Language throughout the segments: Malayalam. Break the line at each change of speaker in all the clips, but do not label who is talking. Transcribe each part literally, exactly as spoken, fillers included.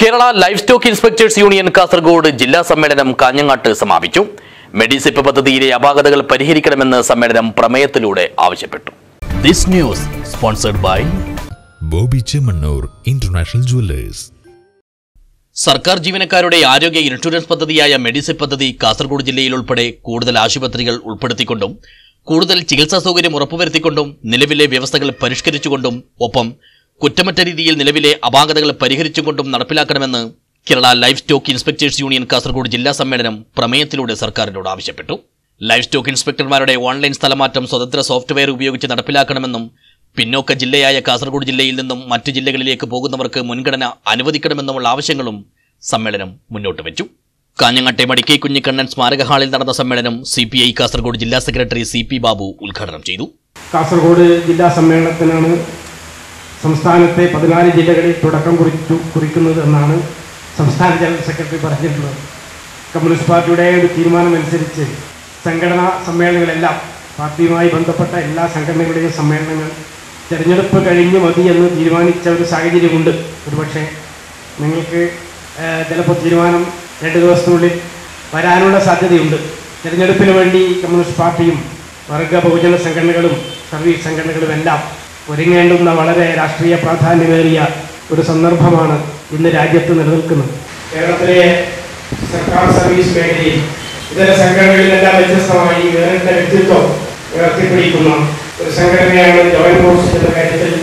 Kerala livestock inspectors union Kasaragod ജില്ലാ സമ്മേളനം കാഞ്ഞങ്ങാട്ട് സമാപിച്ചു. മെഡിസിപ്പ് പദ്ധതിയിലെ അപാകതകൾ പരിഹരിക്കണമെന്ന് സമ്മേളനം പ്രമേയത്തിലൂടെ ആവശ്യപ്പെട്ടു. This news sponsored by
Boby Chemmanur international jewellers.
സർക്കാർ ജീവനക്കാരുടെ ആരോഗ്യ ഇൻഷുറൻസ് പദ്ധതിയായ മെഡിസിപ്പ് പദ്ധതി കാസർഗോഡ് ജില്ലയിൽ ഉൾപ്പെടെ കൂടുതൽ ആശുപത്രികൾ ഉൾപ്പെടുത്തിക്കൊണ്ടും കൂടുതൽ ചികിത്സാ സൗകര്യം ഉറപ്പുവരുത്തിക്കൊണ്ടും നിലവിലെ വ്യവസ്ഥകൾ പരിഷ്കരിച്ചുകൊണ്ടും ഒപ്പം കുറ്റമറ്റ രീതിയിൽ നിലവിലെ അപാകതകൾ പരിഹരിച്ചുകൊണ്ടും നടപ്പിലാക്കണമെന്ന് Kerala livestock inspectors union Kasaragod ജില്ലാ സമ്മേളനം പ്രമേയത്തിലൂടെ സർക്കാരിനോട് ആവശ്യപ്പെട്ടു. ലൈഫ് സ്റ്റോക്ക് ഇൻസ്പെക്ടർമാരുടെ ഓൺലൈൻ സ്ഥലമാറ്റം സ്വതന്ത്ര സോഫ്റ്റ്വെയർ ഉപയോഗിച്ച് നടപ്പിലാക്കണമെന്നും പിന്നോക്ക ജില്ലയായ കാസർഗോഡ് ജില്ലയിൽ നിന്നും മറ്റ് ജില്ലകളിലേക്ക് പോകുന്നവർക്ക് മുൻഗണന അനുവദിക്കണമെന്നുമുള്ള ആവശ്യങ്ങളും സമ്മേളനം മുന്നോട്ട് വെച്ചു. കാഞ്ഞങ്ങാട്ടെ മടിക്കൈ കുഞ്ഞിക്കണ്ണൻ സ്മാരക ഹാളിൽ നടന്ന സമ്മേളനം സി പി ഐ കാസർഗോഡ് ജില്ലാ സെക്രട്ടറി സി പി ബാബു ഉദ്ഘാടനം ചെയ്തു.
കാസർഗോഡ് ജില്ലാ സമ്മേളനത്തിനാണ് സംസ്ഥാനത്തെ പതിനാല് ജില്ലകളിൽ തുടക്കം കുറിച്ചു കുറിക്കുന്നത് എന്നാണ് സംസ്ഥാന ജനറൽ സെക്രട്ടറി പറഞ്ഞിട്ടുള്ളത്. കമ്മ്യൂണിസ്റ്റ് പാർട്ടിയുടെ ഒരു തീരുമാനമനുസരിച്ച് സംഘടനാ സമ്മേളനങ്ങളെല്ലാം പാർട്ടിയുമായി ബന്ധപ്പെട്ട എല്ലാ സംഘടനകളുടെയും സമ്മേളനങ്ങൾ തിരഞ്ഞെടുപ്പ് കഴിഞ്ഞ് മതി എന്ന് തീരുമാനിച്ച ഒരു സാഹചര്യമുണ്ട്. ഒരുപക്ഷെ നിങ്ങൾക്ക് ചിലപ്പോൾ തീരുമാനം രണ്ട് ദിവസത്തിനുള്ളിൽ വരാനുള്ള സാധ്യതയുണ്ട്. തിരഞ്ഞെടുപ്പിന് വേണ്ടി കമ്മ്യൂണിസ്റ്റ് പാർട്ടിയും വർഗ ബഹുജന സംഘടനകളും സർവീസ് സംഘടനകളും എല്ലാം ഒരുങ്ങേണ്ടുന്ന വളരെ രാഷ്ട്രീയ പ്രാധാന്യമേറിയ ഒരു സന്ദർഭമാണ് ഇന്ന് രാജ്യത്ത് നിലനിൽക്കുന്നത്. കേരളത്തിലെ സർക്കാർ സർവീസ് മേഖലയിൽ ഇതര സംഘടനകളിലെല്ലാം വ്യത്യസ്തമായി വേറിട്ട വ്യക്തിത്വം ഉയർത്തിപ്പിടിക്കുന്ന ഒരു സംഘടനയാണ് ജോയിന്റ് ഫോഴ്സ് എന്ന കാര്യത്തിൽ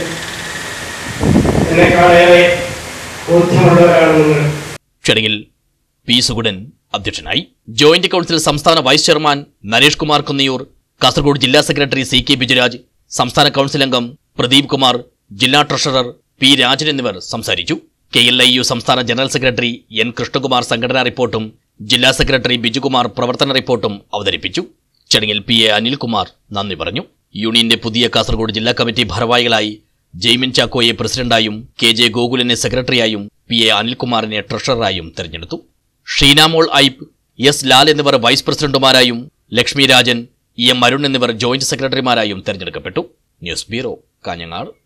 എന്നെക്കാളേറെ ബോധ്യമുള്ളവരാണ് നിങ്ങൾ.
ചടങ്ങിൽ പി സുഗുണൻ അധ്യക്ഷനായി. ജോയിന്റ് കൌൺസിൽ സംസ്ഥാന വൈസ് ചെയർമാൻ നരേഷ് കുമാർ കുന്നിയൂർ, കാസർഗോഡ് ജില്ലാ സെക്രട്ടറി സി കെ ബിജുരാജ്, സംസ്ഥാന കൌൺസിൽ അംഗം പ്രദീപ് കുമാർ, ജില്ലാ ട്രഷറർ പി രാജൻ എന്നിവർ സംസാരിച്ചു. കെ എൽ ഐ യു സംസ്ഥാന ജനറൽ സെക്രട്ടറി എൻ കൃഷ്ണകുമാർ സംഘടനാ റിപ്പോർട്ടും ജില്ലാ സെക്രട്ടറി ബിജുകുമാർ പ്രവർത്തന റിപ്പോർട്ടും അവതരിപ്പിച്ചു. ചടങ്ങിൽ പി എ അനിൽകുമാർ നന്ദി പറഞ്ഞു. യൂണിയന്റെ പുതിയ കാസർഗോഡ് ജില്ലാ കമ്മിറ്റി ഭാരവാഹികളായി ജെയ്മിൻ ചാക്കോയെ പ്രസിഡന്റായും കെ ജെ ഗോകുലിനെ സെക്രട്ടറിയായും പി എ അനിൽകുമാറിനെ ട്രഷററായും തെരഞ്ഞെടുത്തു. ഷീനാമോൾ ഐബ്, എസ് ലാൽ എന്നിവർ വൈസ് പ്രസിഡന്റുമാരായും ലക്ഷ്മി രാജൻ, ഇ എം അരുൺ എന്നിവർ ജോയിന്റ് സെക്രട്ടറിമാരായും തെരഞ്ഞെടുക്കപ്പെട്ടു. News bureau, Kanhangad.